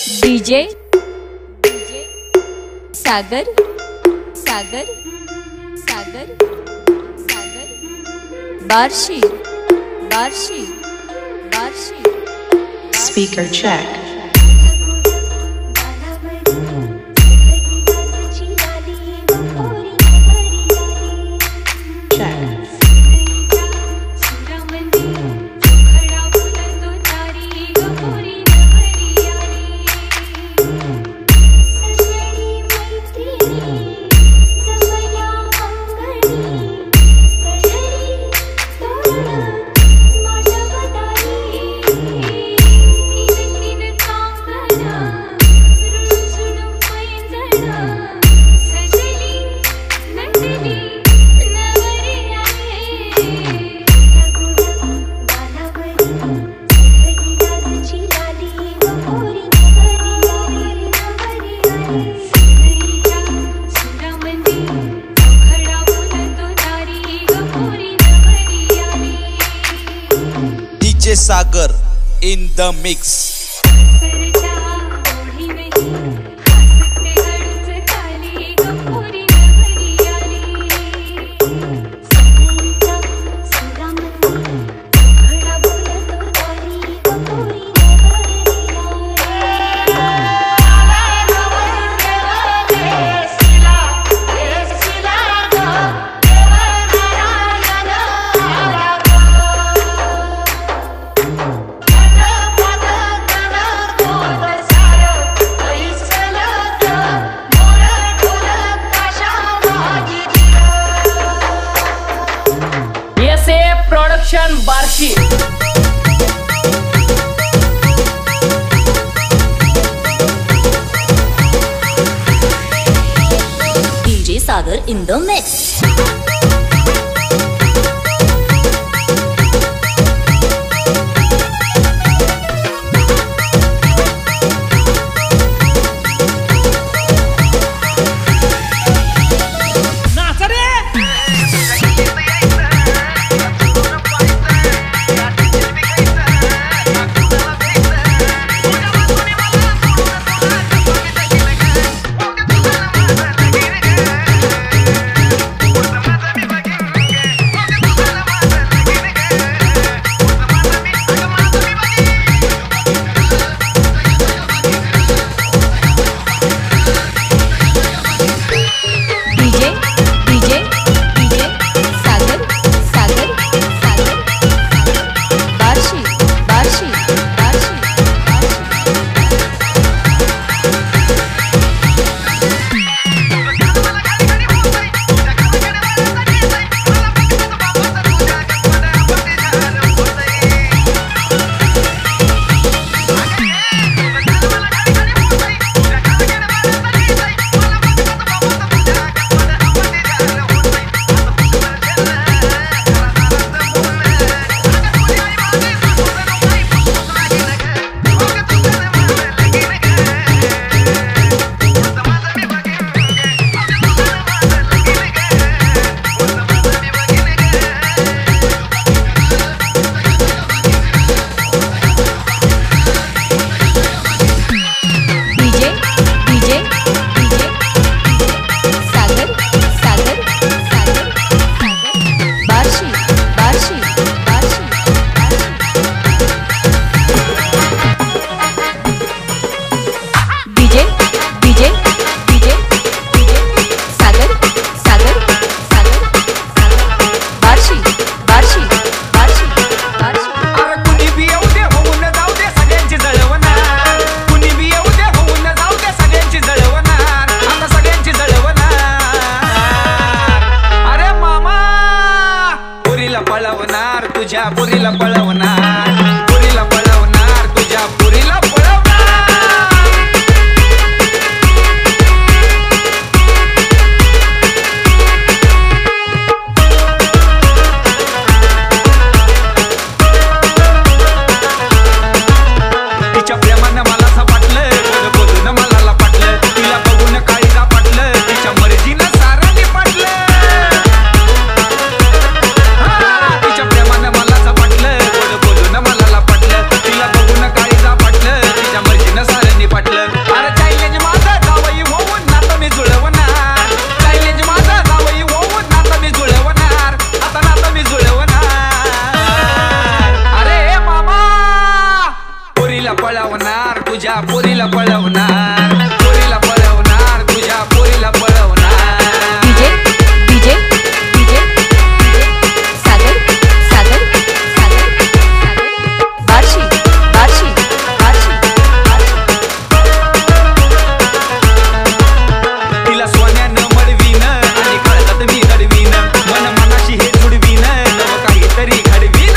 DJ Sagar Sagar Sagar Sagar Barshi Barshi Barshi Speaker check. DJ Sagar in the mix. Production Barshi DJ Sagar in the mix. पळवणार तुझ्या पोरीला पळवणार पोरीला पळवणार तुझ्या पोरीला पळवणार DJ DJ DJ Sagar Sagar Sagar Barshi Barshi Barshi तिला सोन्यानं मडवीन आणि कळतात मी दडवीन मन मनाशी हे जुडवीन नव काहीतरी घडवीन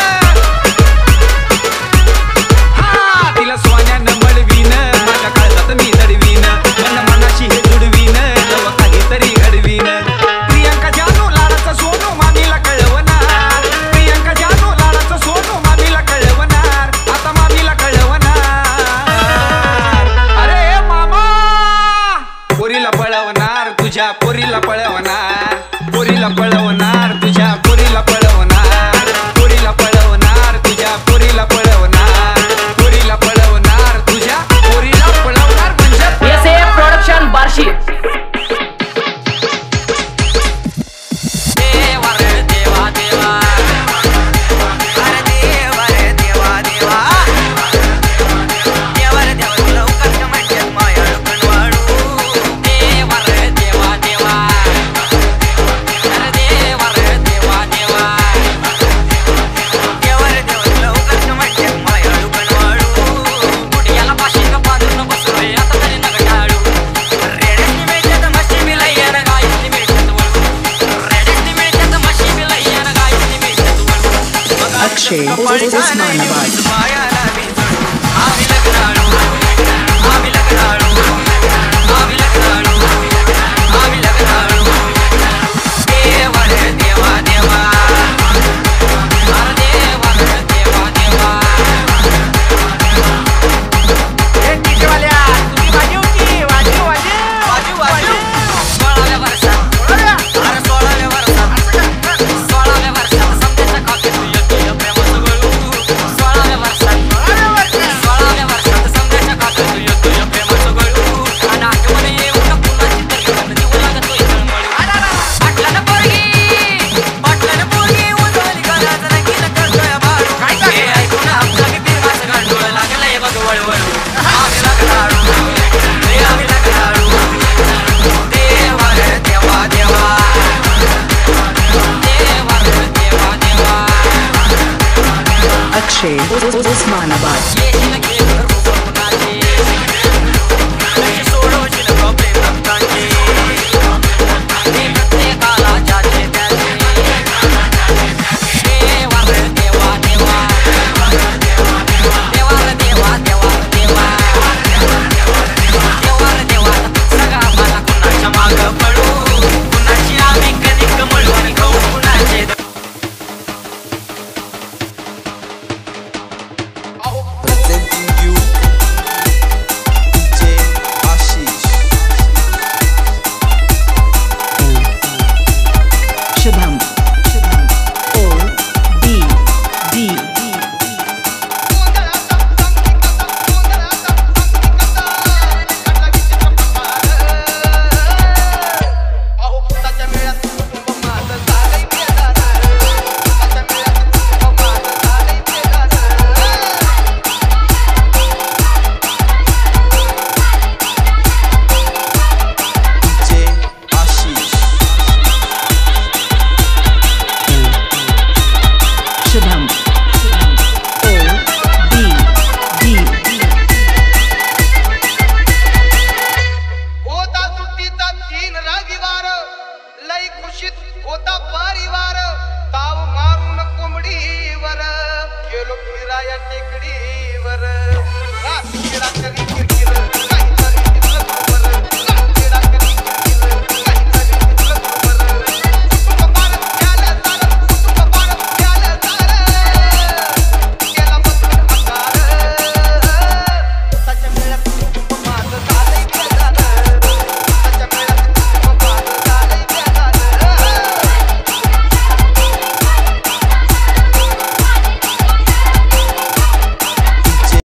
हा तिला सोन्यानं मडवीन माझ्या कळतात मी दडवीन मन मनाशी हे जुडवीन नव काहीतरी घडवीन प्रियंका जानू लाडाचं सोनू मामीला कळवणार प्रियंका जानू लाडाचं सोनू मामीला कळवणार आता मामीला कळवणार अरे मामा पोरीला पळवणार तुझ्या पोरीला पळवणार पोरीला पळवणार तुझ्या पोरीला पळवणार पोरीला पळवणार तुझ्या पोरीला पळवणार पोरीला पळवणार तुझ्या पोरीला पळवणार म्हणजे SF प्रोडक्शन बार्शी. देवा रे देवा देवा अरे देवा रे देवा देवा देवा रे देवा लवकर म्हणजे माया कणवाळू देवा रे देवा देवा अरे देवा रे देवा देवा देवा रे देवा लवकर म्हणजे माया कणवाळू मुठ्याला पाशी बांधून बसू रे आता तरी नका टाळू रेड्याची मिळतात मशी मिलायन गायची मिळतात वळू रेड्याची मिळतात मशी मिलायन गायची मिळतात वळू Akshay Osmanabad. मायाला मी जळू आम्ही लग्नाळू आम्ही लग्नाळू आम्ही लग्नाळू आम्ही लग्नाळू देवा रे देवा देवा अरे देवा रे देवा देवा ए डीजेवाल्या तुम्ही वाजव की वाजव वाजव वाजव वाजव 16व्या वर्षात अरे 16व्या वर्षात 16व्या वर्षात समजायचं का की तू येतोय प्रेमाचं गळू 16व्या वर्षात 16व्या वर्षात समजायचं का की तू येतोय प्रेमाचं गळू आणि आठवण येऊ नको कुणाची तरी पण जीव लागतोय तळमळू पाटलानं पोरगी उजवली गलाज रंगीन करतोय बाळू हे ऐकून आमचा बी पिरमाचं गांडूळ लागलंय बघ वळवळू आम्ही लग्नाळू रे आम्ही लग्नाळू देवा रे देवा देवा देवा रे देवा देवा Akshay Osmanabad. ये